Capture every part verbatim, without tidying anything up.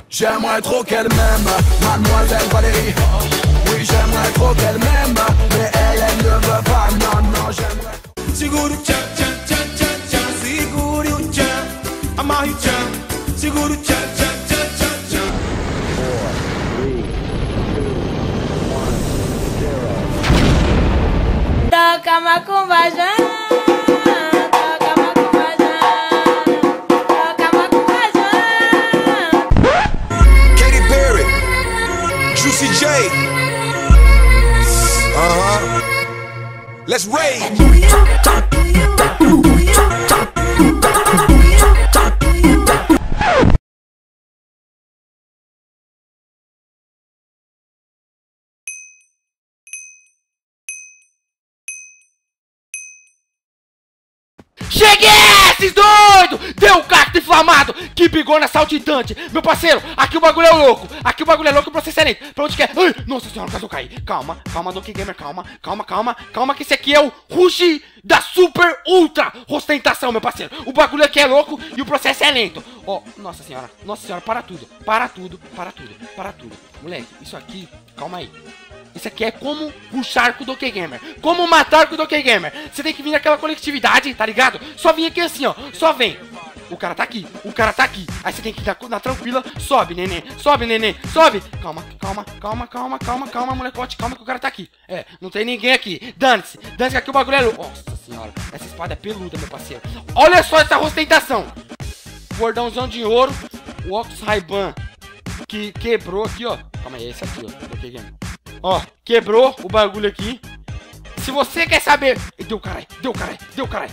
J'aimerais trop qu'elle m'aime, mademoiselle Valérie. Oui, j'aimerais trop qu'elle m'aime, mais elle, elle ne veut pas, non, non, j'aimerais. Seguro tchan, tchan, tchan, tchan, tchan. Seguro o tchan, amarre o tchan. Seguro tchan, tchan, tchan, tchan, tchan. Toca macumba já. Toca macumba já. Toca macumba já. Katy Perry, Juicy J. Uh-huh. Let's rage. Cheguei, esses doidos! Deu um cacto inflamado! Que bigona saltitante! Meu parceiro, aqui o bagulho é louco! Aqui o bagulho é louco, o processo é lento! Pra onde quer? Ai, nossa senhora, quase eu caí! Calma, calma, Donkey Gamer, calma, calma, calma, calma, que esse aqui é o Rush da Super Ultra Ostentação, meu parceiro! O bagulho aqui é louco e o processo é lento! Ó, oh, nossa senhora, nossa senhora, para tudo! Para tudo, para tudo, para tudo! Moleque, isso aqui, calma aí! Isso aqui é como puxar com o Donkey Gamer. Como matar com o Donkey Gamer. Você tem que vir naquela coletividade, tá ligado? Só vem aqui assim, ó. Só vem. O cara tá aqui. O cara tá aqui. Aí você tem que ir na, na tranquila. Sobe, neném. Sobe, neném. Sobe. Calma, calma, calma, calma, calma, calma, molecote. Calma que o cara tá aqui. É, não tem ninguém aqui. Dane-se. Dane-se que aqui o bagulho é louco. Nossa senhora. Essa espada é peluda, meu parceiro. Olha só essa ostentação. Cordãozão de ouro. O Ox Ray-Ban que quebrou aqui, ó. Calma aí, esse aqui, ó. Donkey Gamer. Ó, quebrou o bagulho aqui. Se você quer saber... Deu caralho, deu caralho, deu caralho.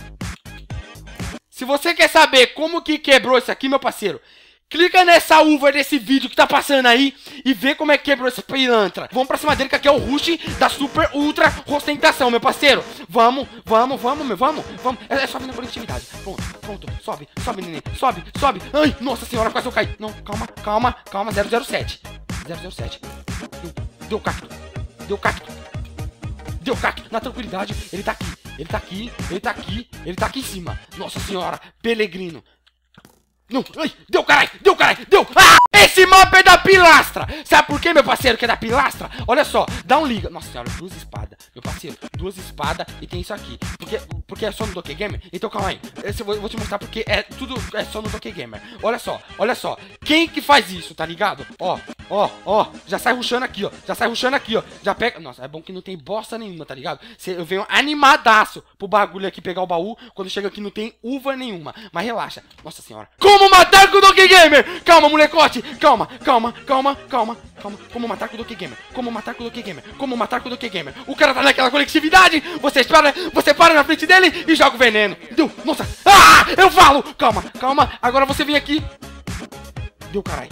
Se você quer saber como que quebrou isso aqui, meu parceiro, clica nessa uva desse vídeo que tá passando aí e vê como é que quebrou essa pilantra. Vamos pra cima dele, que aqui é o Rush da Super Ultra Ostentação, meu parceiro. Vamos, vamos, vamos, meu, vamos, vamos. É, é só vir na coletividade. Pronto, pronto, sobe, sobe, neném, sobe, sobe. Ai, nossa senhora, quase eu caí. Não, calma, calma, calma, zero zero sete. zero zero sete. Deu cacto, deu cacto, deu cacto, na tranquilidade, ele tá aqui, ele tá aqui, ele tá aqui, ele tá aqui em cima, nossa senhora, Pelegrino, não, ai, deu caralho, deu caralho, deu, ah, esse mapa é da pilastra, sabe por que, meu parceiro, que é da pilastra? Olha só, dá um liga, nossa senhora, duas espadas, meu parceiro, duas espadas e tem isso aqui, porque, porque é só no Donkey Gamer, então calma aí, eu vou, eu vou te mostrar porque é tudo, é só no Donkey Gamer, olha só, olha só, quem que faz isso, tá ligado? Ó, ó, ó, já sai rushando aqui, ó, já sai rushando aqui, ó, já pega, nossa, é bom que não tem bosta nenhuma, tá ligado? Cê, eu venho animadaço pro bagulho aqui pegar o baú, quando chega aqui não tem uva nenhuma, mas relaxa, nossa senhora, como matar com o Donkey Gamer? Calma, molecote, calma, calma, calma, calma, calma, como matar com o Donkey Gamer, como matar com o Donkey Gamer, como matar com o Donkey Gamer, o cara tá naquela coletividade, você para, você para na frente dele e joga o veneno, deu, nossa, ah, eu falo, calma, calma, agora você vem aqui, deu caralho,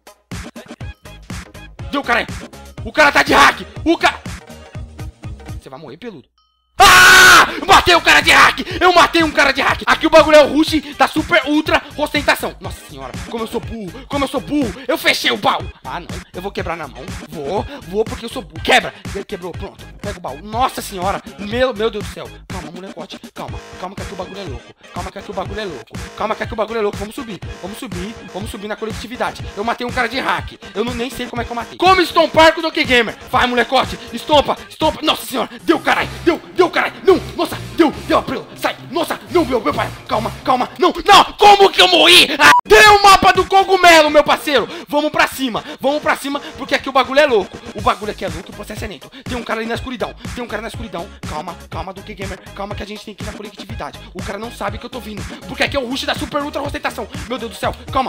deu caralho, o cara tá de hack, o cara, você vai morrer, peludo. Ah! Matei o cara de hack! Eu matei um cara de hack! Aqui o bagulho é o Rush da Super Ultra Ostentação. Nossa senhora, como eu sou burro! Como eu sou burro! Eu fechei o baú! Ah, não. Eu vou quebrar na mão. Vou, vou porque eu sou burro. Quebra! Ele quebrou, pronto. Pega o baú. Nossa senhora! Meu, meu Deus do céu! Calma, molecote. Calma. Calma que aqui o bagulho é louco. Calma que aqui o bagulho é louco. Calma que aqui o bagulho é louco. Vamos subir. Vamos subir. Vamos subir na coletividade. Eu matei um cara de hack. Eu não, nem sei como é que eu matei. Como estompar com o Donkey Gamer? Vai, molecote. Estompa. Estompa. Nossa senhora. Deu, caralho. Deu. Deu, caralho. Não. Nossa. Deu. Deu a prela. Sai. Nossa. Não, meu, meu pai. Calma. Calma. Não. Não. Como que eu morri? Ah, deu o mapa do cogumelo, meu parceiro. Vamos pra cima. Vamos pra cima porque aqui o bagulho é louco. O bagulho aqui é louco. O processo é lento. Tem um cara ali na escuridão. Tem um cara na escuridão. Calma. Calma, Donkey Gamer. Calma que a gente tem que ir na coletividade. O cara não sabe que eu tô vindo. Porque aqui é o Rush da Super Ultra Ostentação. Meu Deus do céu. Calma.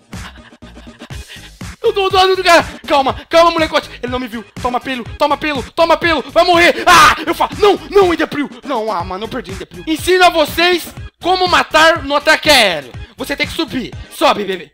Eu tô dando do cara. Calma, calma, molecote. Ele não me viu. Toma pelo, toma pelo, toma pelo. Vai morrer. Ah, eu falo. Não, não, Endepril. Não, ah, mano, eu perdi Endepril. Ensino a vocês como matar no ataque aéreo. Você tem que subir. Sobe, bebê.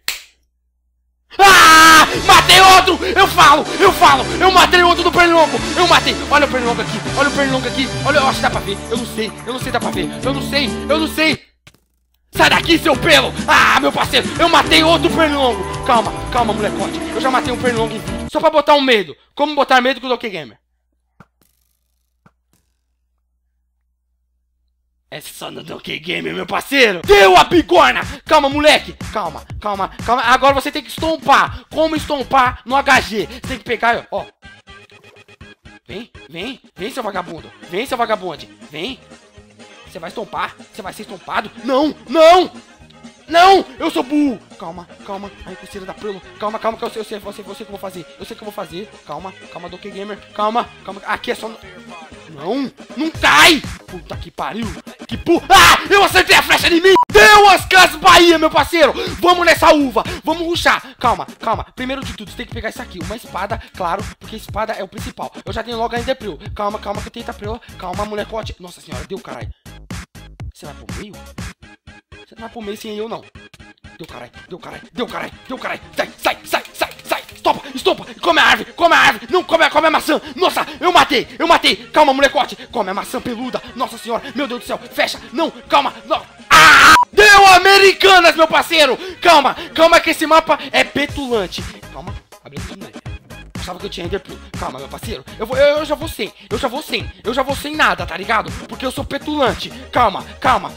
Ah, matei outro. Eu falo, eu falo. Eu matei outro do pernilongo. Eu matei. Olha o pernilongo aqui. Olha o pernilongo aqui. Olha, eu acho que dá pra ver. Eu não sei. Eu não sei, dá pra ver. Eu não sei. Eu não sei. Sai daqui, seu pelo! Ah, meu parceiro, eu matei outro pernilongo! Calma, calma, molecote. Eu já matei um pernilongo em vídeo. Só pra botar um medo. Como botar medo com o Donkey Gamer? É só no Donkey Game, meu parceiro. Deu a bigorna. Calma, moleque. Calma, calma, calma. Agora você tem que estompar. Como estompar no H G? Você tem que pegar, ó. Vem, vem, vem, seu vagabundo. Vem, seu vagabundo. Vem. Você vai estompar. Você vai ser estompado. Não, não. Não, eu sou burro. Calma, calma. Ai, coceira da pelo. Calma, calma, que eu sei, eu sei, eu sei, eu sei o que eu vou fazer. Eu sei o que eu vou fazer. Calma, calma, Donkey Gamer. Calma, calma. Aqui é só... Não, não cai. Puta que pariu. Que pu... Ah, eu acertei a flecha em mim. Deu as Casas Bahia, meu parceiro. Vamos nessa uva. Vamos rushar. Calma, calma. Primeiro de tudo, você tem que pegar isso aqui. Uma espada, claro, porque espada é o principal. Eu já tenho logo a Enderpearl. Calma, calma, que eu tenho Enderpearl. Calma, molecote. Nossa senhora, deu, caralho. Você vai pro meio? Você não vai pro meio sem eu, não. Deu, caralho, deu, caralho, deu, caralho, deu, caralho. Sai, sai, sai, sai, sai. Estopa, estopa. Come a árvore, come a árvore. Não, come, come a maçã. Nossa, eu matei, eu matei. Calma, molecote. Come a maçã peluda. Nossa senhora, meu Deus do céu. Fecha, não, calma. Não. Ah! Deu Americanas, meu parceiro. Calma, calma que esse mapa é petulante. Calma, abre aqui, né? Achava que eu tinha Enderpearl. Calma, meu parceiro. Eu, vou, eu, eu já vou sem. Eu já vou sem. Eu já vou sem nada, tá ligado? Porque eu sou petulante. Calma, calma.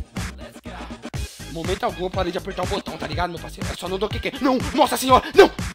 Momento algum eu parei de apertar o botão, tá ligado, meu parceiro? É só no Donkey Kong. Não, nossa senhora, não!